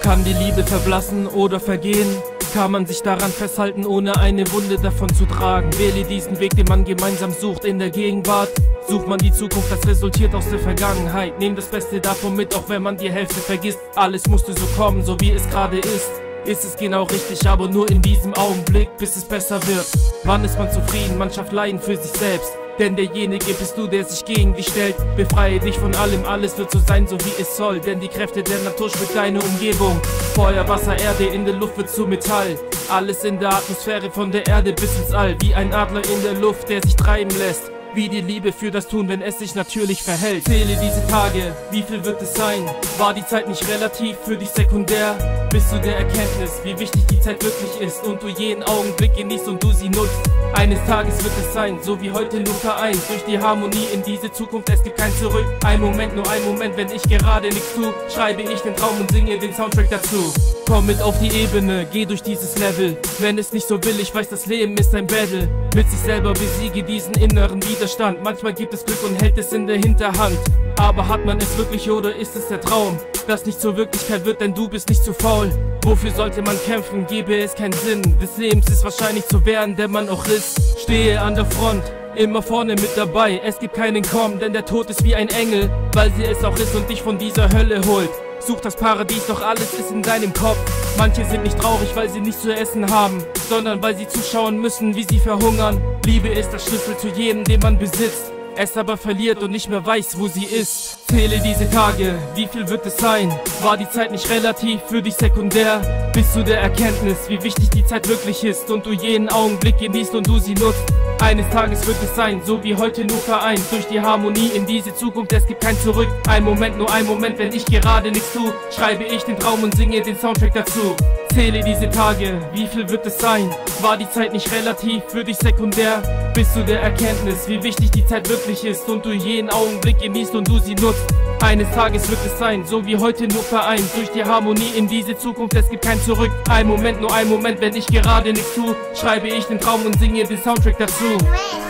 Kann die Liebe verblassen oder vergehen? Kann man sich daran festhalten, ohne eine Wunde davon zu tragen? Wähle diesen Weg, den man gemeinsam sucht in der Gegenwart. Sucht man die Zukunft, das resultiert aus der Vergangenheit. Nehm das Beste davon mit, auch wenn man die Hälfte vergisst. Alles musste so kommen, so wie es gerade ist. Ist es genau richtig, aber nur in diesem Augenblick, bis es besser wird. Wann ist man zufrieden? Man schafft Leiden für sich selbst. Denn derjenige bist du, der sich gegen dich stellt. Befreie dich von allem, alles wird so sein, so wie es soll. Denn die Kräfte der Natur spürt deine Umgebung. Feuer, Wasser, Erde, in der Luft wird zu Metall. Alles in der Atmosphäre, von der Erde bis ins All. Wie ein Adler in der Luft, der sich treiben lässt. Wie die Liebe für das Tun, wenn es sich natürlich verhält. Zähle diese Tage, wie viel wird es sein? War die Zeit nicht relativ, für dich sekundär? Bis zu der Erkenntnis, wie wichtig die Zeit wirklich ist und du jeden Augenblick genießt und du sie nutzt. Eines Tages wird es sein, so wie heute nur vereint. Durch die Harmonie in diese Zukunft, es gibt kein Zurück. Ein Moment, nur ein Moment, wenn ich gerade nichts tue, schreibe ich den Traum und singe den Soundtrack dazu. Komm mit auf die Ebene, geh durch dieses Level. Wenn es nicht so will, ich weiß, das Leben ist ein Battle. Mit sich selber besiege diesen inneren Widerstand. Manchmal gibt es Glück und hält es in der Hinterhand. Aber hat man es wirklich oder ist es der Traum, das nicht zur Wirklichkeit wird, denn du bist nicht zu faul? Wofür sollte man kämpfen, gäbe es keinen Sinn. Des Lebens ist wahrscheinlich zu werden, der man auch ist. Stehe an der Front, immer vorne mit dabei. Es gibt keinen Komm, denn der Tod ist wie ein Engel, weil sie es auch ist und dich von dieser Hölle holt. Such das Paradies, doch alles ist in deinem Kopf. Manche sind nicht traurig, weil sie nichts zu essen haben, sondern weil sie zuschauen müssen, wie sie verhungern. Liebe ist der Schlüssel zu jedem, den man besitzt, es aber verliert und nicht mehr weiß, wo sie ist. Zähle diese Tage, wie viel wird es sein? War die Zeit nicht relativ, für dich sekundär? Bis zu der Erkenntnis, wie wichtig die Zeit wirklich ist und du jeden Augenblick genießt und du sie nutzt. Eines Tages wird es sein, so wie heute nur vereint. Durch die Harmonie in diese Zukunft, es gibt kein Zurück. Ein Moment, nur ein Moment, wenn ich gerade nichts tue, schreibe ich den Traum und singe den Soundtrack dazu. Zähle diese Tage, wie viel wird es sein? War die Zeit nicht relativ, für dich sekundär? Bis zu der Erkenntnis, wie wichtig die Zeit wirklich ist und du jeden Augenblick genießt und du sie nutzt. Eines Tages wird es sein, so wie heute nur vereint. Durch die Harmonie in diese Zukunft, es gibt kein Zurück. Ein Moment, nur ein Moment, wenn ich gerade nichts tue, schreibe ich den Traum und singe den Soundtrack dazu.